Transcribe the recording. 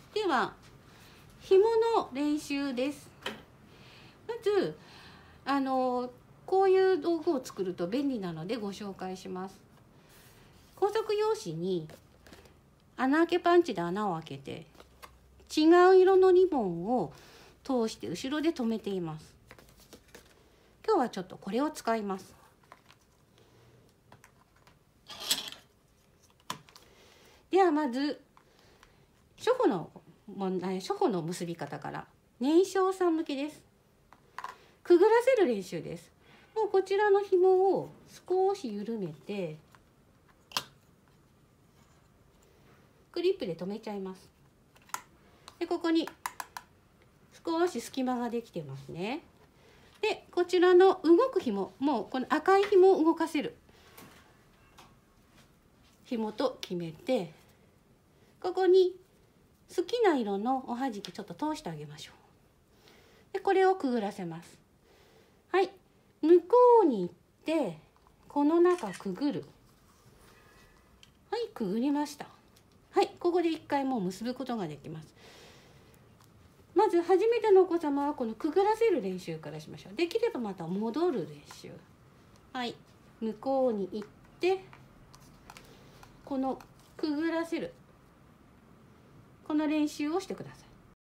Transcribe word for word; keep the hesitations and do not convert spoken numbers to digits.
では紐の練習です。まずあのこういう道具を作ると便利なのでご紹介します。工作用紙に穴あけパンチで穴を開けて違う色のリボンを通して後ろで留めています。今日はちょっとこれを使います。ではまず初歩の問題、初歩の結び方から。年少さん向けです。くぐらせる練習です。もうこちらの紐を少し緩めてクリップで留めちゃいます。でここに少し隙間ができてますね。でこちらの動く紐、もうこの赤い紐を動かせる紐と決めて、ここに好きな色のおはじきちょっと通してあげましょう。でこれをくぐらせます。はい、向こうに行ってこの中くぐる。はい、くぐりました。はい、ここで一回もう結ぶことができます。まず初めてのお子様はこのくぐらせる練習からしましょう。できればまた戻る練習。はい、向こうに行ってこのくぐらせるこの練習をしてください。